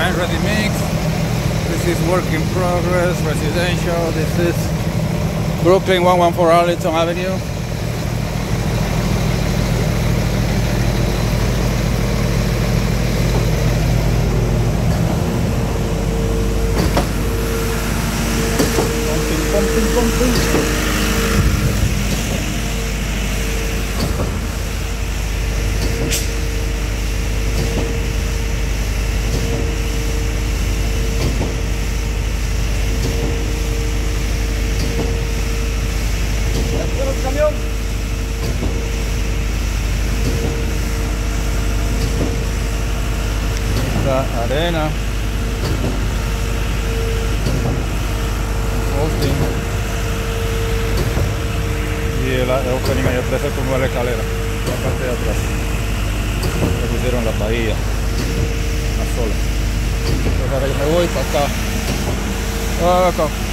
behind Ready Mix. This is work in progress, residential. This is Brooklyn 114 Arlington Avenue. Pumping. Camión. La arena. Hosting. Y el opening ahí atrás es como la escalera. La parte de atrás. Le pusieron la bahía. Una sola. Entonces ahora yo me voy para acá.